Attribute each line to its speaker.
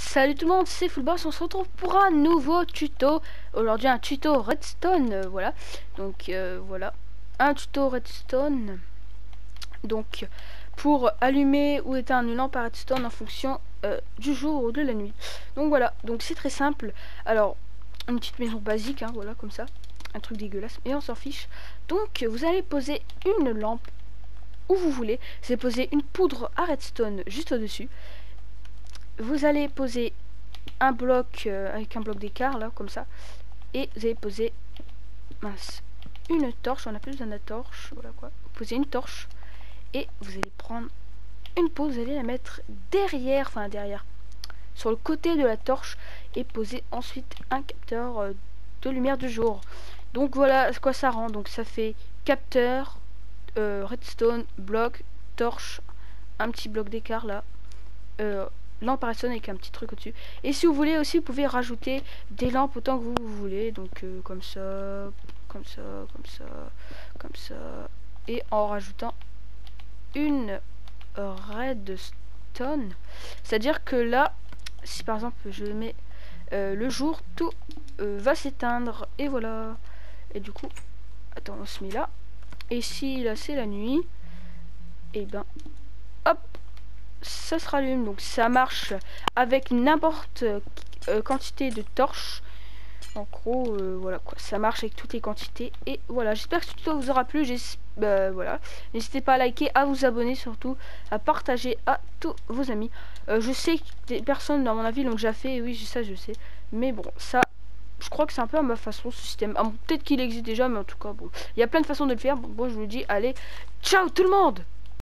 Speaker 1: Salut tout le monde, c'est Fullboss, on se retrouve pour un nouveau tuto. Aujourd'hui un tuto redstone, voilà. Donc voilà, un tuto redstone. Donc pour allumer ou éteindre une lampe à redstone en fonction du jour ou de la nuit. Donc voilà, donc c'est très simple. Alors une petite maison basique, hein, voilà, comme ça. Un truc dégueulasse, mais on s'en fiche. Donc vous allez poser une lampe où vous voulez. C'est poser une poudre à redstone juste au-dessus. Vous allez poser un bloc avec un bloc d'écart là comme ça, et vous allez poser une torche. On a plus besoin de la torche, voilà quoi. Vous posez une torche et vous allez prendre une pause, vous allez la mettre derrière, sur le côté de la torche, et poser ensuite un capteur de lumière du jour. Donc voilà ce quoi ça rend. Donc ça fait capteur, redstone, bloc, torche, un petit bloc d'écart là, lampe à redstone avec un petit truc au-dessus. Et si vous voulez aussi, vous pouvez rajouter des lampes autant que vous voulez. Donc comme ça, comme ça, comme ça, comme ça. Et en rajoutant une redstone. C'est-à-dire que là, si par exemple je mets le jour, tout va s'éteindre. Et voilà. Et du coup, attends, on se met là. Et si là c'est la nuit, et ben hop, ça se rallume. Donc ça marche avec n'importe quantité de torches. En gros voilà quoi, ça marche avec toutes les quantités. Et voilà, j'espère que ce tuto vous aura plu. Voilà, n'hésitez pas à liker, à vous abonner, surtout à partager à tous vos amis. Je sais que des personnes dans mon avis l'ont déjà fait, oui ça je sais, mais bon, ça je crois que c'est un peu à ma façon, ce système. Ah, bon, peut-être qu'il existe déjà, mais en tout cas bon, il y a plein de façons de le faire. Bon, je vous dis, allez, ciao tout le monde.